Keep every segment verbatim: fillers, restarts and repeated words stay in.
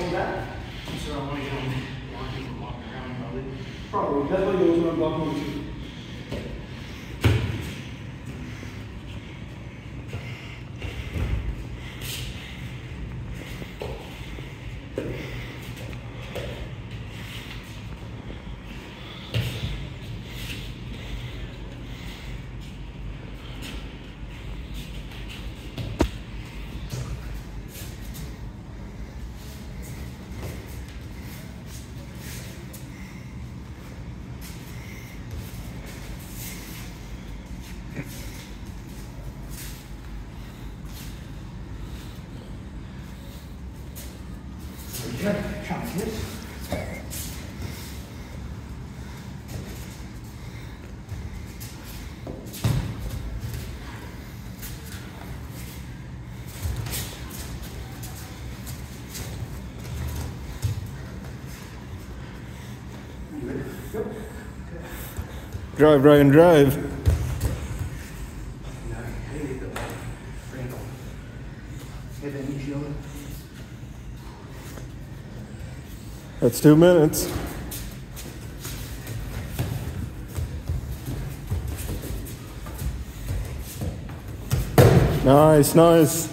that? So I want to get on walking from walking around probably. Probably. That's why you always want to block me too. Good. Try this. Drive, Ryan, drive. That's two minutes. Nice, nice.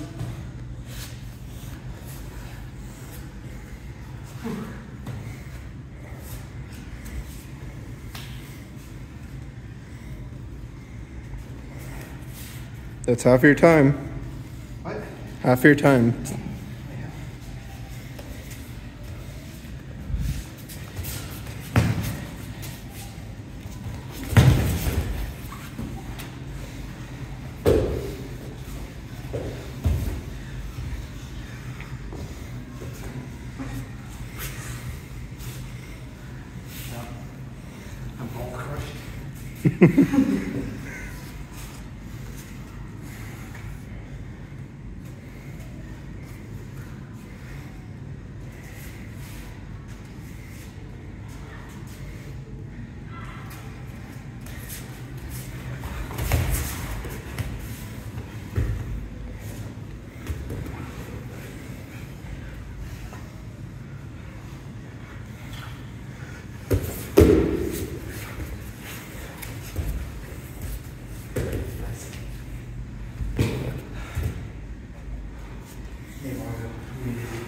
That's half your time. What? Half your time. I'm all crushed. Hey, Margo.